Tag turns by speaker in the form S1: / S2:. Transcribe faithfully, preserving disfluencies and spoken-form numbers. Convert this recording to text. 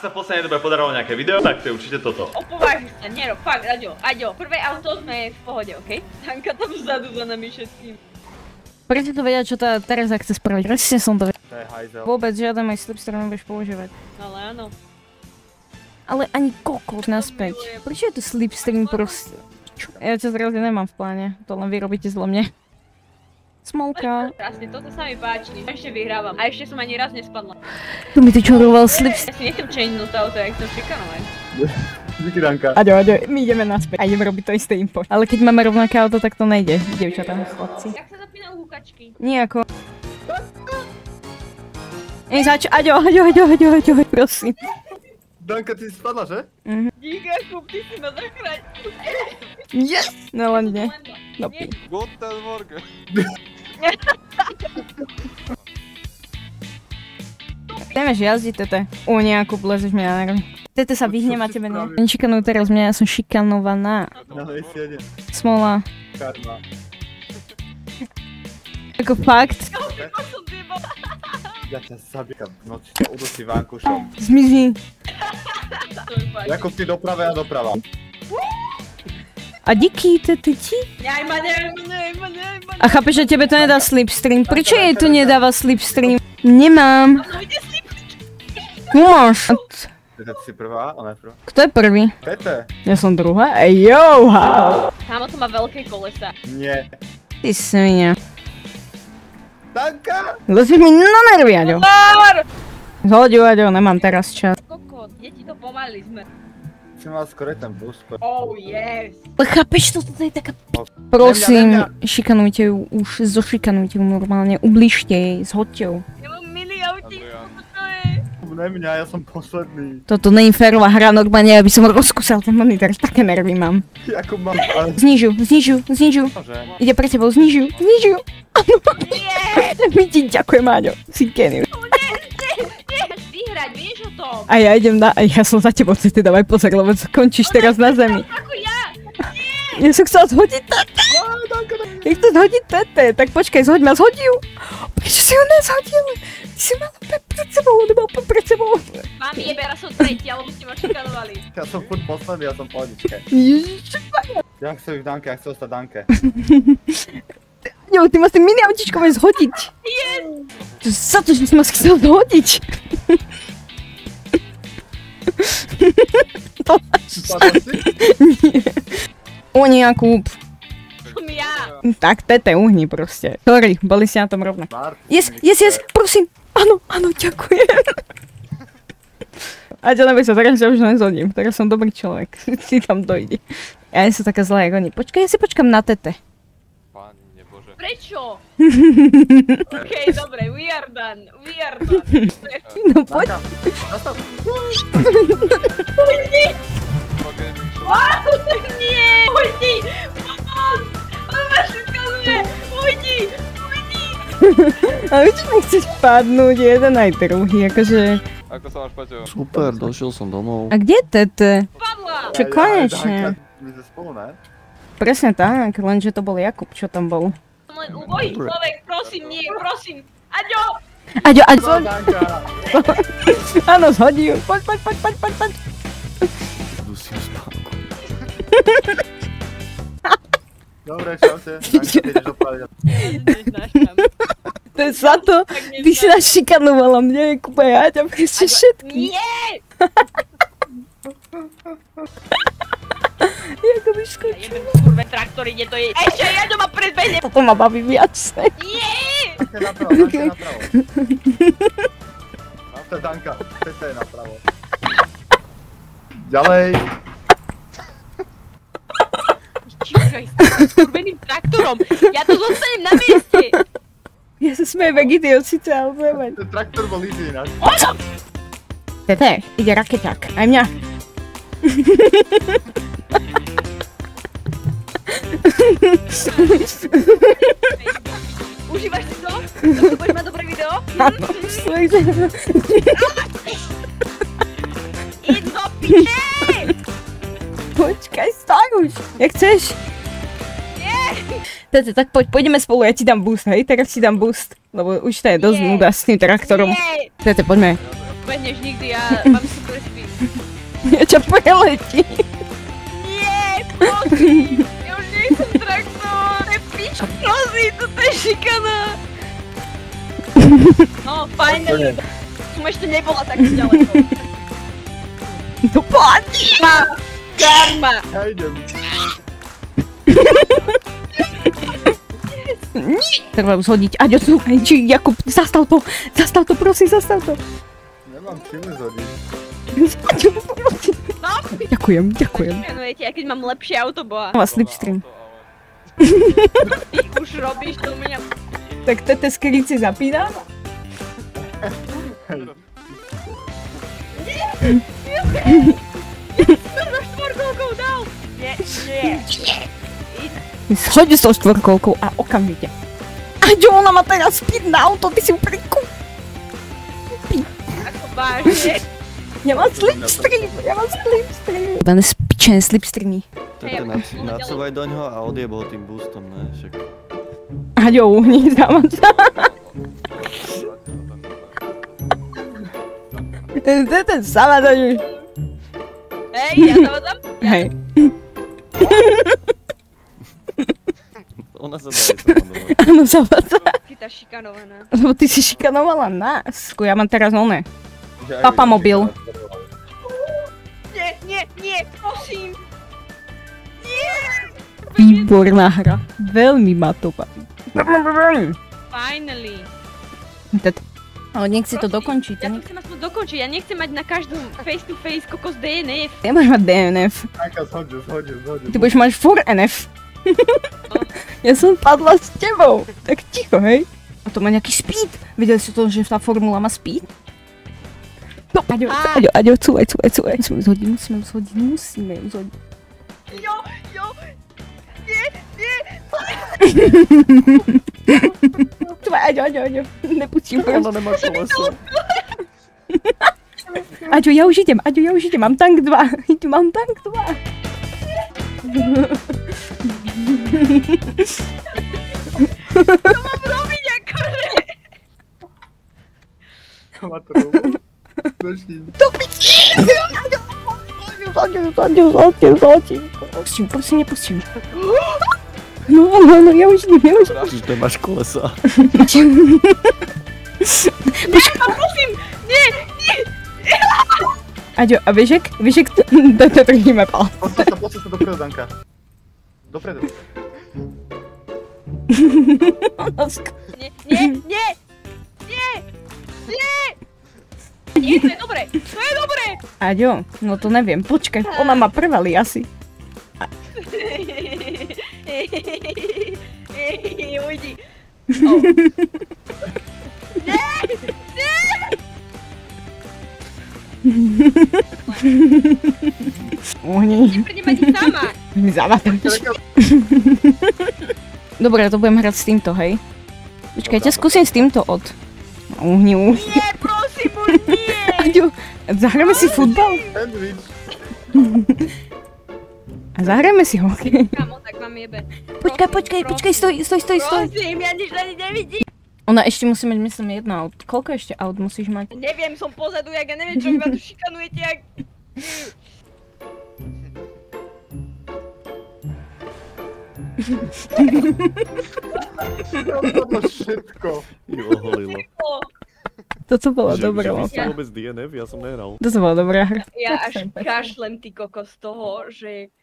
S1: sa v poslednej dobe podarilo nejaké video, tak to je určite toto.
S2: Opováži sa, nerob, fakt, Aďo, Aďo, prvé auto sme v pohode, okej? Okay? Tanka tam vzadu za nami všetkým.
S3: Prečo to vedia, čo tá Tereza chce spraviť? Presne som to vedel.
S1: To je hajzel.
S3: Vôbec žiaden aj slipstream nebudeš používať.
S2: Ale áno.
S3: Ale ani kokot naspäť. Prečo je to slipstream proste? Čo? Ja ťa zrazu nemám v pláne, to len vy robíte zle mne. Smolka.
S2: Krásne, toto sa mi páči, ešte vyhrávam. A ešte som ani raz nespadla.
S3: Tu mi ty čoroval slipstream.
S2: Ja si nechcem changenúť to auto, ja chcem šikanovať.
S1: Díky, Danka.
S3: Aďo, Aďo, my ideme naspäť a ideme robiť to isté impo. Ale keď máme rovnaké auto, tak to nejde, dievčatá, chlapci.
S2: Jak sa zapínajú húkačky?
S3: Nijako. Ej, zač, Aďo, Aďo, Aďo, Aďo, Aďo, prosím.
S1: Danka, ty si spadla, že?
S3: Mhm.
S2: Díky, Jakub, ty si ma zachráň.
S3: Yes! No len nie. No pi.
S4: Guten Morgen.
S3: Nevieš jazdiť, Tete. U nejakú lezeš mňa na nervy. Tete sa vyhnem a tebe nie. Oni šikanujú teraz mňa, ja som šikanovaná.
S1: No, ešte jeden.
S3: Smola.
S1: Karma.
S3: Ako fakt.
S1: Ja ťa zabíjam v noci, ťa udusí vánkušom.
S3: Zmizni.
S1: Jakub, ty doprava, ja doprava.
S3: A díky, Tete, ti?
S2: Nehaj ma, nehaj ma, nehaj ma, nehaj ma.
S3: A chápeš, že tebe to nedá slipstream? Prečo jej to nedáva slipstream? Nemám.
S2: No ide si.
S3: Máš.
S1: Tete, ty si prvá, ona je prvá.
S3: Kto je prvý?
S1: Tete.
S3: Ja som druhá? Ej, yo, how?
S2: Támo to má veľké kolesa.
S1: Nie.
S3: Ty svinia.
S1: Danka!
S3: Lezíš mi na nervy, Aďo.
S2: Mar!
S3: Zhodil, Aďo, nemám teraz čas.
S2: Kokot, deti to pomaly sme.
S1: Si mal skoro ten bus.
S2: Oh yes.
S3: Ale chápeš, to toto je taká... Prosím, šikanujte ju už, zošikanujte ju normálne, ubližte jej, zhodte ju.
S2: Ja mám milý autík, čo to je?
S1: Ne mňa, ja som posledný.
S3: Toto nie je férová hra, normálne, aby som rozkusal ten monitor, také nervy mám.
S1: Jakub mám, ale...
S3: Znižu, znižu, znižu. Ide pre tebou, znižu, znižu. Áno.
S2: Nie!
S3: My ti ďakujem, Áďo, si genius.
S2: Vyhrať, vieš o tom?
S3: A ja idem na... A ja som za tebou, ty dávaj pozor, lebo skončíš teraz na zemi.
S2: Ako ja!
S3: Ja som chcela zhodiť Tete. Ja chcem zhodiť Tete, tak počkaj, zhoď ma, zhodí ju. Prečo si ju nezhodil? Ty si mala pred sebou, on mal pred sebou.
S2: Mám jeber, ja som tretí, alebo ste ma šikanovali.
S1: Ja som furt posledný, ja som pohodičke.
S3: Ježišmarja.
S1: Ja chcem ísť Danke, ja chcem ostať Danke.
S3: Jo, ty ma s tým mini autíčkom aj zhodiť.
S2: Yes!
S3: To je za to, že si ma chcel zhodiť. To máš.
S1: Spadol si?
S3: Nie. O, Jakub.
S2: Som ja.
S3: Tak, Tete, uhni proste. Sorry, boli si na tom rovnako. Yes, yes, yes, prosím. Áno, áno, ďakujem. Aďo, neboj sa, teraz ja už nezhodím. Teraz som dobrý človek. Si tam dojde. Ja nie som taká zlá, jak oni. Počkaj, ja si počkam na Tete.
S4: Pane Bože.
S2: Prečo? Okej, dobre, we are done, we are done.
S3: No poď.
S1: Zastav.
S2: Wow, nie! Ujdi! Pomoc! On ma šikanuje! Ujdi! Ujdi!
S3: Ale čo nechceš padnúť, jeden aj druhý, akože...
S4: Ako sa máš, Paťo?
S5: Super, došiel som domov.
S3: A kde Tete?
S2: Padla!
S3: Čo konečne?
S1: My sme spolu, ne?
S3: Presne tak, lenže to bol Jakub, čo tam bol.
S2: Len ubohý človek, prosím, nie, prosím! Aďo!
S3: Aďo, Aďo!
S1: Danka!
S3: Áno, zhodí ju. Poď, poď, poď, poď, poď, poď.
S5: Dusím spánku.
S1: Dobre, čaute. Danka, ty ideš opraviť.
S2: Neznáš tam.
S3: To je za to, ty si nás šikanovala mne, Jakub a Aďa, proste všetky.
S2: Nie!
S3: Jakub vyskočil.
S2: Jebem kurve traktor, ide to je... Ešte Aďo ma predbehne!
S3: Toto ma baví viac.
S2: Nie!
S1: Danka je napravo, Danka je napravo. To je Danka, Tete je napravo. Ďalej.
S2: Čižaj, s kurveným traktorom! Ja to zostanem na mieste!
S3: Ja sa smejem jak idiot síce, ale neviem.
S1: Ten traktor bol easy ináč.
S3: Tete, ide rakeťák, aj mňa.
S2: Užívaš si to? To budeš mať dobré video?
S3: Áno, slejde.
S2: Idź do piče!
S3: Počkaj, staň už. Jak chceš?
S2: Nie!
S3: Tete, tak poď, pôjdeme spolu, ja ti dám boost, hej? Teraz ti dám boost. Lebo už to je dosť
S2: Nie.
S3: nuda s tým traktorom.
S2: Nie!
S3: Tete, poďme.
S2: Behneš nikdy, ja mám super speed.
S3: čo preletí.
S2: Nie, prosím. Ja už nechcem traktovať. To je pič, prosím, toto je šikana. No, finally. Som ešte nebola tak ďaleko.
S3: To platí.
S2: Karma. Karma.
S1: Ja idem.
S3: Treba zhodiť. Aďo, tu. Či, Jakub, zastav to. Zastav to, prosím, zastav to.
S1: Nemám čím zhodiť.
S3: Aďo, prosím.
S2: No.
S3: Ďakujem, ďakujem.
S2: No viete, ja keď mám lepšie auto, boha.
S3: Má slipstream.
S2: Ty už robíš to u mňa.
S3: Tak tete skryci zapínam.
S2: Za štvorkolkou dal. Nie, nie.
S3: Schodí s tou štvorkolkou a okamžite. Aďo, ona má teraz speed na auto, ty si uprinku.
S2: Ako vážne.
S3: Ja mám slipstream, ja mám slipstream. Dané spičené slipstreamy.
S5: Tete nacúvaj do ňoho a odjeb ho tým boostom, ne? Však...
S3: Aďo, uhni, dávam sa. Tete sama daňuj.
S2: Hej, ja zavadzam.
S3: Hej.
S5: Ona sa daje sekundovať.
S3: Áno, zavadza.
S2: Ty tá šikanovaná.
S3: Lebo ty si šikanovala nás. Ja mám teraz oné.
S1: Ja
S3: Papa
S1: idem,
S3: mobil.
S2: Nie, nie, nie, prosím. Nie.
S3: Výborná hra. Veľmi ma to baví.
S2: Finally.
S3: Tet. Ale nech si to dokončí.
S2: Ja to chcem aspoň dokončiť, ja nechcem mať na každom face to face kokos dé en ef.
S3: Nemáš mať dé en ef.
S1: Anka, zhodil, zhodil, zhodil.
S3: Ty budeš mať fur en ef. Ja som padla s tebou. Tak ticho, hej. A to má nejaký speed. Videli ste to, že tá formula má speed? No, Aďo, Aďo, Aďo, cúvaj, cúvaj, cúvaj. Musíme ju zhodiť, musíme ju zhodiť, musíme ju zhodiť.
S2: Jo, jo. Nie, nie.
S3: Cúvaj, Aďo, Aďo, Aďo. Nepustím
S5: Ona
S3: proste.
S5: nemá koleso.
S3: Aďo, ja už idem, Aďo, ja už idem. Mám tank dva. Mám tank dva.
S2: Čo mám robiť akože?
S1: Má to robiť. Došli.
S3: To piči! Aďo, Aďo, Aďo, Aďo, Aďo. Pustím, prosím, nepustím. No, no, no, ja už idem, ja už idem.
S5: Čiže nemáš kolesa.
S2: Nie, ma prosím. Nie, nie.
S3: Aďo, a vieš, jak, vieš, jak to, to, to držíme pal.
S1: Poďte sa, poďte sa dopredu, Danka. Dopredu.
S2: Nie, nie, nie. Nie. Nie. Nie, to je dobré, to je dobré.
S3: Aďo, no to neviem, počkaj, ona má prvali asi.
S2: Ujdi. Oh. Nie, nie.
S3: Uhni.
S2: Neprídem ani sama.
S3: Zavatač. Dobre, to budem hrať s týmto, hej? Počkajte, skúsim s týmto od... Uhni, uhni.
S2: Nie, prosím, už nie.
S3: Aďo, zahráme si futbal?
S1: Sandwich.
S3: A zahráme si hokej.
S2: Kamo, tak vám jebe.
S3: Počkaj, počkaj, počkaj, stoj, stoj, stoj, stoj.
S2: Prosím, ja nič ani nevidím.
S3: Ona ešte musí mať, myslím, jedno aut. Koľko ešte aut musíš mať?
S2: Neviem, som pozadu, jak ja neviem, čo vy ma tu šikanujete, jak...
S1: To všetko.
S5: Ju oholilo.
S3: Toto bola
S5: Že-
S3: dobrá
S5: že vy
S3: mapa.
S5: ste vôbec dé en ef? Ja som nehral.
S3: Toto bola dobrá hra.
S2: Ja
S3: Tak
S2: až
S3: sem, tak sem.
S2: kašlem ty kokos z toho, že